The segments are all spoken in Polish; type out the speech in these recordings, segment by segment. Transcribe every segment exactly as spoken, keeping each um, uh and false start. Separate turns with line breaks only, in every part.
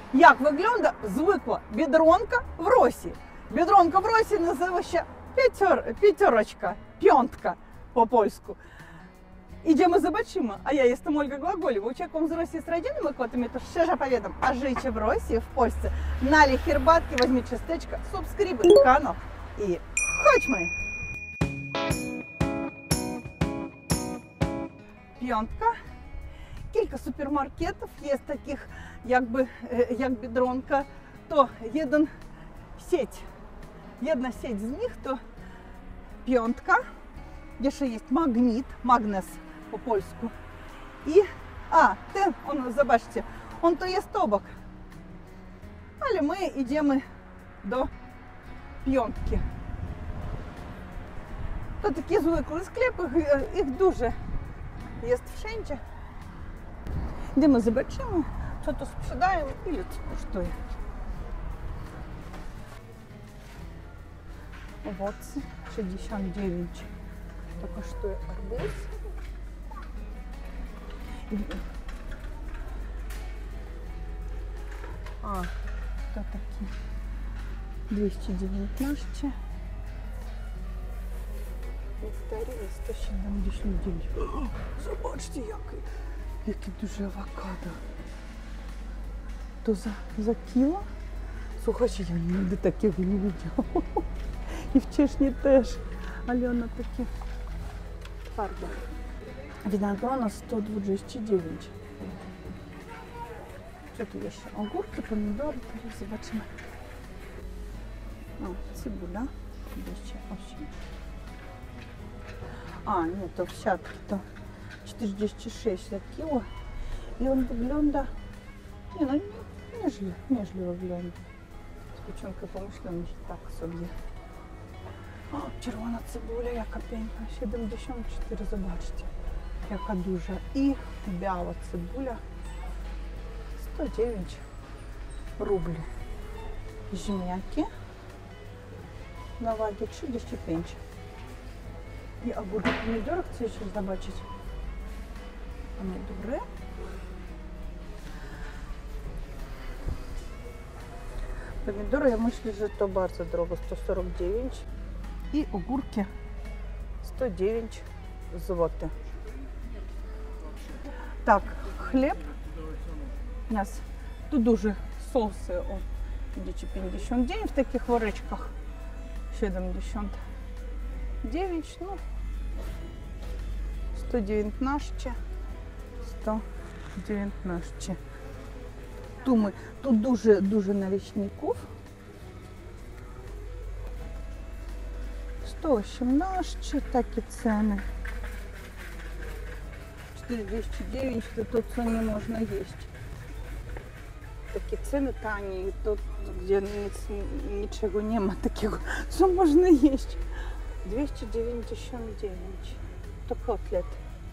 як виглядає звикла бідронка в Росії. Бідронка в Росії називає ще п'ятер, п'ятерочка, п'ятка по-польську. Idziemy, zobaczymy. A ja jestem Olga Głagolewa, uciekłam z Rosji z rodzinnymi kotami, to szczerze powiadam, a życie w Rosji, w Polsce, nalej herbatki, weźmie ciasteczka, subskrybuj kanał i chodźmy! Piątka. Kilka supermarketów jest takich jakby, jak Biedronka, to jeden sieć, jedna sieć z nich to Piątka. Jeszcze jest Magnet, Magnes po polsku. I, a, ten, on, zobaczcie, on to jest obok. Ale my idziemy do Piątki. To takie zwykłe sklepy, ich dużo jest wszędzie. Idziemy, zobaczymy, co tu sprzedają i ile to kosztuje. Owoce sześćdziesiąt dziewięć. To kosztuje arbuz. A, to taki dwieście dziewiętnaście. Nektariny sto siedemdziesiąt dziewięć. O, zobaczcie, jakie, jakie duże awokado. To za, za kilo? Słuchajcie, ja nigdy takiego nie widziałam. I wcześniej też. Ale ono takie twarde. Winogrona sto dwadzieścia dziewięć. Co tu jeszcze? Ogórki, pomidory, teraz zobaczymy. O, cebula dwieście osiem. A, nie, to w siatki to czterdzieści sześć za kilo. I on wygląda, nie no, nieźle, nieźle wygląda. Z początku pomyślałam, że tak sobie. O, czerwona cebula, jaka piękna, siedemdziesiąt cztery, zobaczcie, jaka duża. I biała cebula, sto dziewięć rubli. Ziemniaki na wagę trzydzieści pięć. I ogórki, pomidory, chcę jeszcze zobaczyć. Pomidory. Pomidory, ja myślę, że to bardzo drogo, sto sорок dziewięć. I ogórki sto dziewięć złotych. Tak, chleb. Nas tu duże sosy, o, widzicie, pięćdziesiąt dziewięć w takich woreczkach. siedemdziesiąt dziewięć, no sto dziewiętnaście, sto dziewiętnaście. Tu my, tu dużo, dużo naleśników. sto osiemnaście, takie ceny. czterdzieści dziewięć to to, co nie można jeść. Takie ceny tanie, to gdzie nic, niczego nie ma takiego, co można jeść. dwieście dziewięćdziesiąt dziewięć to kotlet.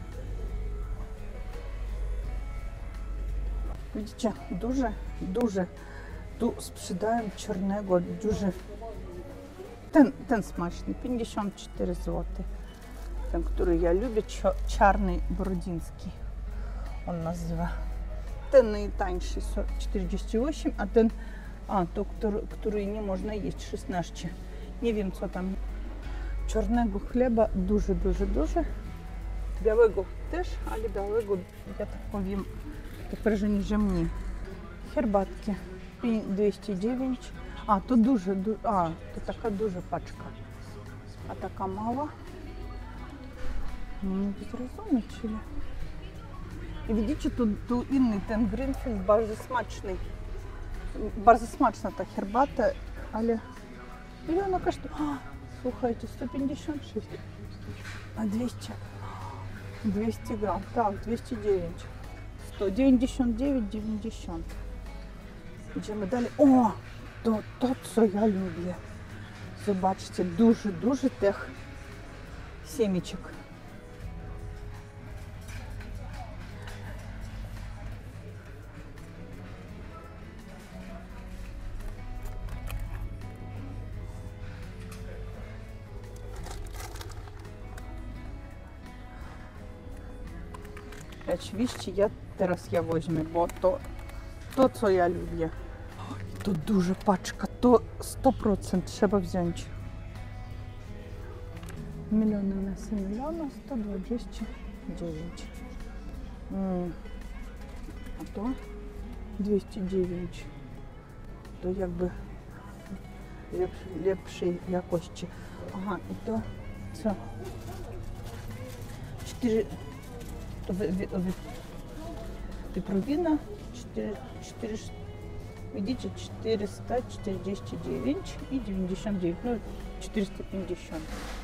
Widzicie, duże, duże. Tu sprzedają czarnego, duży. Ten, ten smaczny, pięćdziesiąt cztery złote. Ten, który ja lubię, czarny brodziński. On nazywa. Ten najtańszy czterdzieści osiem, a ten, a to, który, który nie można jeść, szesnaście. Nie wiem, co tam. Czarnego chleba dużo, dużo, dużo. Białego też, ale białego, ja tak powiem, tak wrażenie, że mniej. Herbatki dwieście dziewięć. A, to duże, du a, to taka duża paczka. A taka mała? Nie mogę zrozumieć, ile. I widzicie, tu, tu inny, ten Greenfield bardzo smaczny. Bardzo smaczna ta herbata, ale ile ona kosztuje? Słuchajcie, sto pięćdziesiąt sześć. A dwieście? dwieście gram, tak, dwieście dziewięć. sto dziewięćdziesiąt dziewięć dziewięćdziesiąt. Idziemy dalej. O! To, to, co ja lubię. Zobaczcie, dużo, dużo tych семечек. Oczywiście ja teraz ja weźmę, bo to, to co ja lubię. to duża paczka, to sto procent trzeba wziąć. Miliony na miliona, sto dwadzieścia dziewięć. Mm. A to dwieście dziewięć. To jakby lepszej, lepszej jakości. Aha, i to co? cztery, to wy, wy, wy, wyprawina cztery, cztery, widzicie, czterysta czterdzieści dziewięć i dziewięćdziesiąt dziewięć, no czterysta pięćdziesiąt.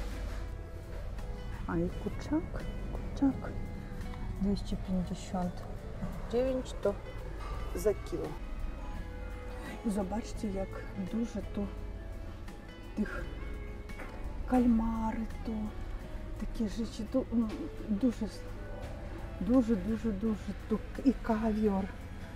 A i kurczak, kurczak dwieście pięćdziesiąt dziewięć to za kilo. I zobaczcie, jak dużo tu tych kalmary, to takie rzeczy, tu дуже, дуже, дуже, дуже, tu i kawior,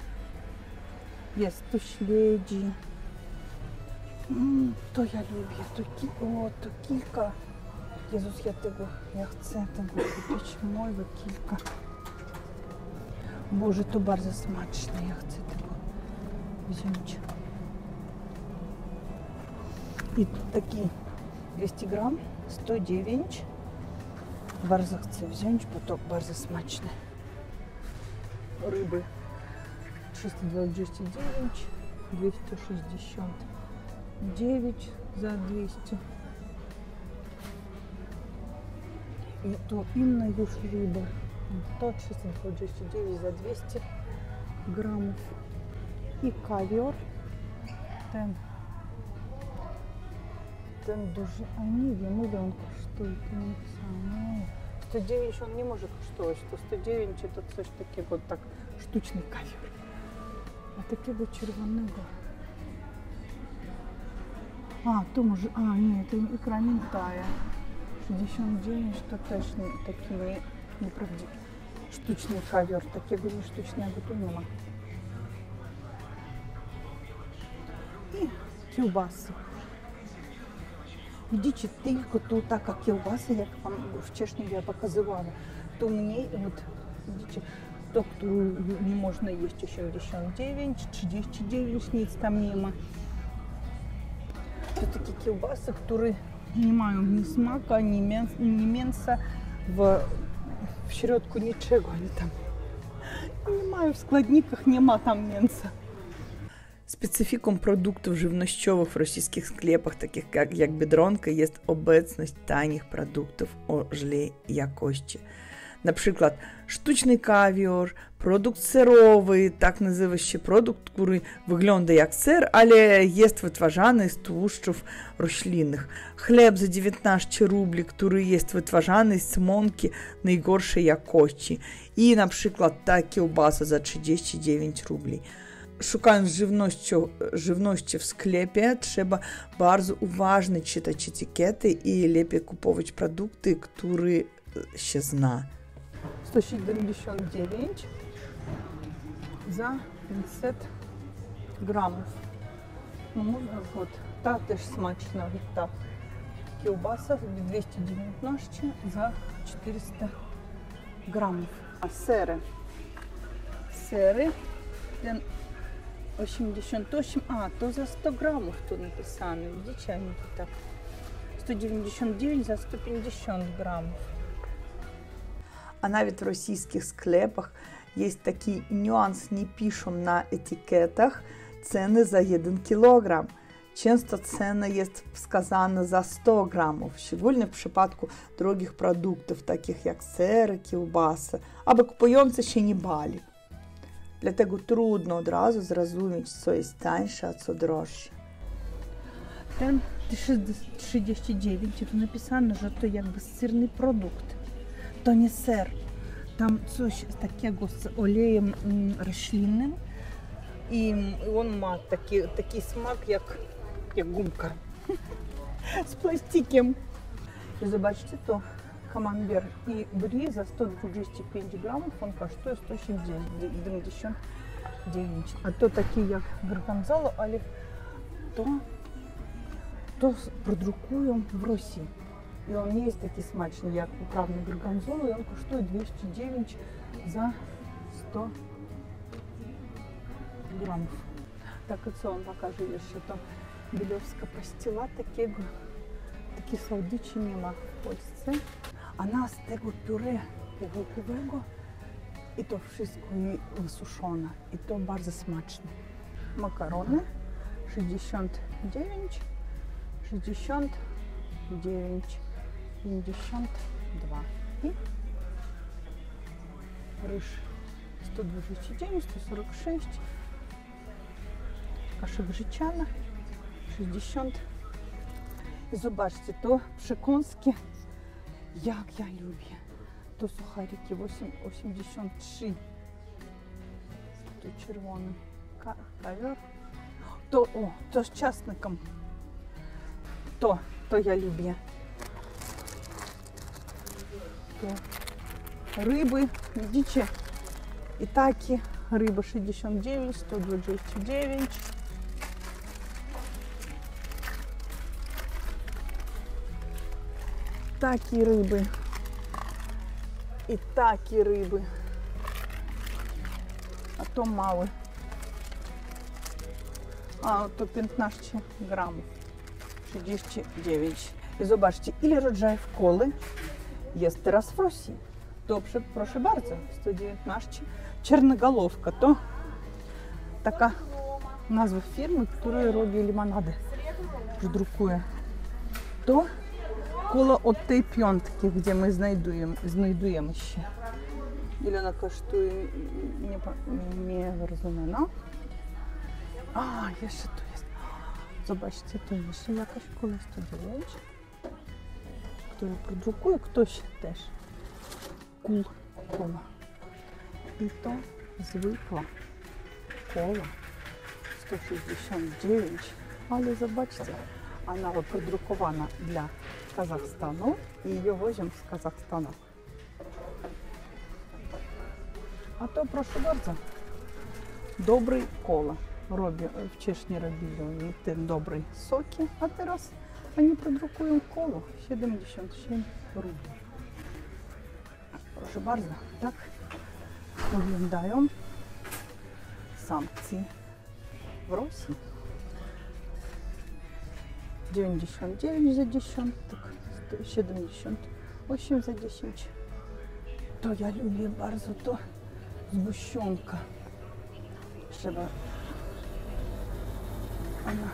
jest tu śledzi, mm, to ja lubię, to, o, to kilka, Jezus, ja tego, ja chcę tego kupić, mojego kilka. Boże, to bardzo smaczne, ja chcę tego wziąć. I taki dwieście gram, sto dziewięć. Bardzo chcę wziąć, bo to bardzo smaczne. Ryby trzysta dwadzieścia dziewięć, dwieście sześćdziesiąt dziewięć za dwieście. I to inna już ryba. To trzysta dwadzieścia dziewięć za dwieście gramów. I kawior. Ten Ten duży, a nie wiem, ile on kosztuje, to nie pisano. sto dziewięć on nie może kosztować, to sto dziewięć to coś takiego, tak, sztuczny kawior. A takiego czerwonego. A, to może, a nie, to ikra nie daje. sześćdziesiąt dziewięć to też nie, taki nie, nieprawdziwy. Sztuczny kawior, takiego nie sztucznego tu nie ma. I kiełbasy. Widzicie, tylko tu taka kiełbasa, jak вам wcześniej я показывала, то мне, вот, видите, то, którą nie można jeść osiemdziesiąt dziewięć, trzydzieści dziewięć, nic tam nie ma. To takie kiełbasy, które nie mają ni smaku, ni, mięs, ni mięsa, w, w środku niczego nie tam. Nie mają w składnikach, nie ma tam mięsa.
Specyfiką produktów żywnościowych w rosyjskich sklepach, takich jak, jak Biedronka, jest obecność tanich produktów o źle jakości. Na przykład sztuczny kawior, produkt serowy, tak nazywa się produkt, który wygląda jak ser, ale jest wytwarzany z tłuszczów roślinnych. Chleb za dziewiętnaście rubli, który jest wytwarzany z mąki najgorszej jakości. I na przykład ta kiełbasa za trzydzieści dziewięć rubli. Szukając żywności, żywności w sklepie, trzeba bardzo uważnie czytać etykiety i lepiej kupować produkty, które się zna.
sto siedemdziesiąt dziewięć za pięćset gramów. No można, вот, ta też smaczna, ta kiełbasa dwieście dziewiętnaście za czterysta gramów. A sery, sery, ten osiemdziesiąt osiem, a to za sto gramów tu napisane, widzicie, oni tu tak, sto dziewięćdziesiąt dziewięć za sto pięćdziesiąt gramów.
A nawet w rosyjskich sklepach jest taki niuans, nie piszą na etykietach ceny za jeden kilogram. Często cena jest wskazana za sto gramów, szczególnie w przypadku drogich produktów, takich jak sery, kiełbasy, aby kupujący się nie bali. Dlatego trudno od razu zrozumieć, co jest tańsze, a co droższe.
Ten trzydzieści dziewięć to napisane, że to jakby syrny produkt. To nie ser. Tam coś takiego z olejem roślinnym i on ma taki, taki smak jak, jak gumka z plastikiem. I zobaczcie, to Camembert i brie za sto dwadzieścia pięć gramów, on kosztuje sto siedemdziesiąt dziewięć. A to taki jak gorgonzola, ale to, to produkują w Rosji. I on nie jest taki smaczny jak uprawny gorgonzola, i on kosztuje dwieście dziewięć za sto gramów. Так, оце вам покажу, що то більовська пастила takiego, такі słodyczy nie ma w Polsce. A nas tego pióre pogotowego i to wszystko i wysuszone. I to bardzo smaczne. Makarony sześćdziesiąt dziewięć, sześćdziesiąt dziewięć, pięćdziesiąt dwa i ryż sto dwadzieścia dziewięć, sto сорок sześć, kasza grzyciana sześćdziesiąt. I zobaczcie, to przekąski, jak ja lubię. To suchariki osiemdziesiąt trzy. Tu czerwony ka kawior. To, o, to z czosnkiem. To, to ja lubię. To ryby, widzicie? I takie ryby sześćdziesiąt dziewięć, sto dwadzieścia dziewięć. Takie ryby. I takie ryby. A to małe. A to piętnaście gramów. trzydzieści dziewięć. I zobaczcie, ile rodzajów koły jest teraz w Rosji. Dobrze, proszę bardzo. sto dziewiętnaście. Czernogolówka to taka nazwa firmy, która robi limonady. Drukuje. To koło od tej piątki, gdzie my znajdujemy, znajdujemy się. Ile ona kosztuje? Nie, nie rozumiem, no. A, jeszcze tu jest. Zobaczcie, tu jeszcze jakaś koło sto dziewięć, która produkuje ktoś też. Kul koła. I to zwykła koła sto sześćdziesiąt dziewięć, ale zobaczcie, ona wyprodukowana dla Kazachstanu i ją wozią z Kazachstanu. A to proszę bardzo, dobry kola. Robią, wcześniej robili te dobre soki, a teraz oni produkują koło siedemdziesiąt siedem rubli. Proszę bardzo, tak wyglądają sankcje w Rosji. dziewięćdziesiąt dziewięć za dziesiątek, siedemdziesiąt osiem za dziesięć. To ja lubię bardzo to zgущенka. Trzeba ona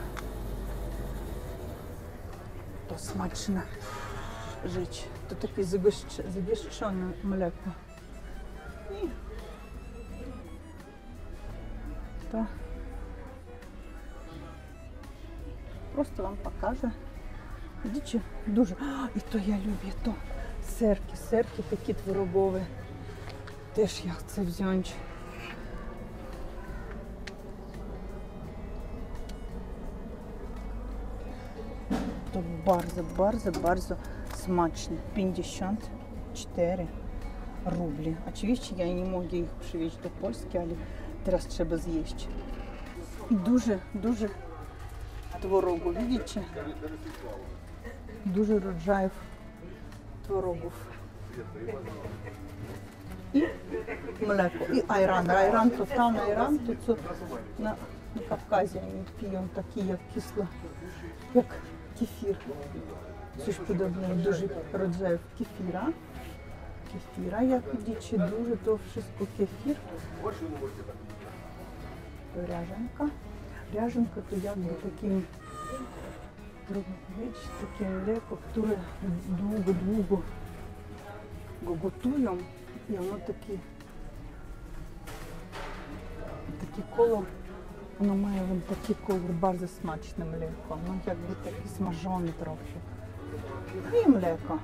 to smaczne żyć. To takie zagęszczone mleko. I to просто вам покажу. Widzicie, дуже. I to ja lubię to serki, serki takie twarogowe. Też ja chcę wziąć. To bardzo, bardzo, bardzo smaczne. pięćdziesiąt cztery rubli. Oczywiście ja nie mogę ich przywieźć do Polski, ale teraz trzeba zjeść. I duże, duże tworogu, widzicie? Dużo rodzajów tworogów. I mleko, i ayran. Ayran to tam, ayran to co na, na Kawkazie oni piją taki jak kисло, jak kefir. Coś podobnego, dużo rodzajów kefira. Kefira, jak widzicie, dużo to wszystko kefir. Ряженка. Ряженка to jakby takim, trudno powiedzieć, takie mleko, które długo, długo go gotują i ono taki, taki kolor, ono ma taki kolor bardzo smaczny mleko, no jakby taki smażony trochę. I mleko.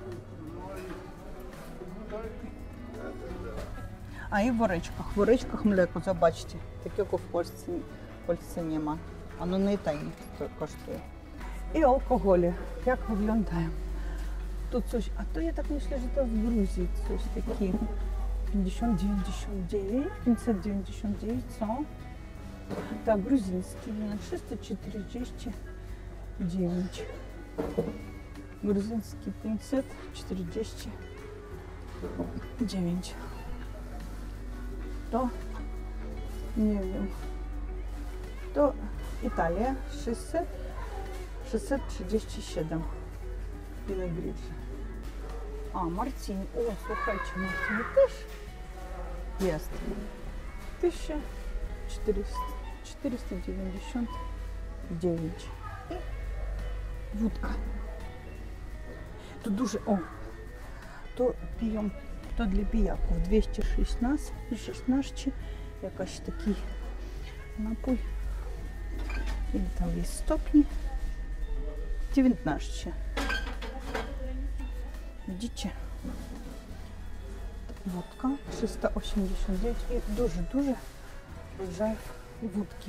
A i w woreczkach, w woreczkach mleko, zobaczcie, takiego w Polsce, w Polsce nie ma. Ono nie taniej kosztuje. I alkohole, jak wyglądają. Tu coś, a to ja tak myślę, że to w Gruzji coś takie pięćdziesiąt dziewięćdziesiąt dziewięć, pięćset dziewięćdziesiąt dziewięć, co? Tak, gruziński, na trzysta czterdzieści dziewięć. Gruziński pięćset czterdzieści dziewięć. To nie wiem. To Italia sześćset, sześćset trzydzieści siedem. Pinogridge. A, Marcin. O, słuchajcie, Marcin też jest. tysiąc czterysta dziewięćdziesiąt dziewięć. I wódka. To duże, o, to piją, to dla pijaków dwieście szesnaście, jakaś taki napój. Ile tam jest stopni? dziewiętnaście. Widzicie? Wódka trzysta osiemdziesiąt dziewięć i duży, duży rodzajew wódki.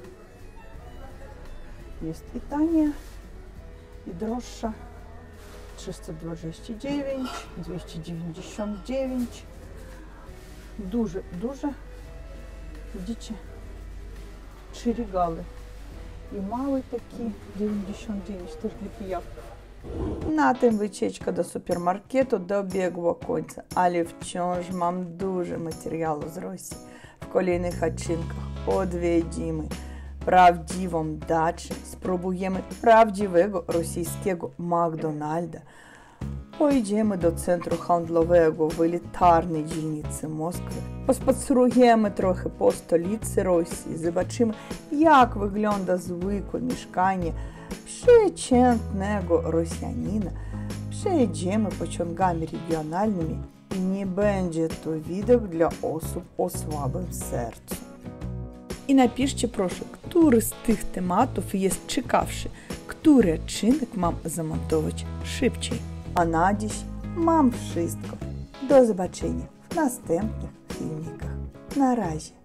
Jest i tania, i droższa. trzysta dwadzieścia dziewięć, dwieście dziewięćdziesiąt dziewięć. Duże, duże. Widzicie? Trzy regały. I mały taki dziewięćdziesiąt dziewięć też dla pijaków.
Na tym wycieczka do supermarketu dobiegła końca, ale wciąż mam dużo materiału z Rosji. W kolejnych odcinkach odwiedzimy prawdziwą daczę, spróbujemy prawdziwego rosyjskiego McDonalda, pojedziemy do centru handlowego w elitarnej dzielnicy Moskwy, pospacerujemy trochę po stolicy Rosji, zobaczymy, jak wygląda zwykłe mieszkanie przeciętnego Rosjanina, przejedziemy pociągami regionalnymi i nie będzie to widok dla osób o słabym sercu. I napiszcie proszę, który z tych tematów jest ciekawszy, który odcinek mam zamontować szybciej. A na dziś mam wszystko. Do zobaczenia w następnych filmikach. Na razie.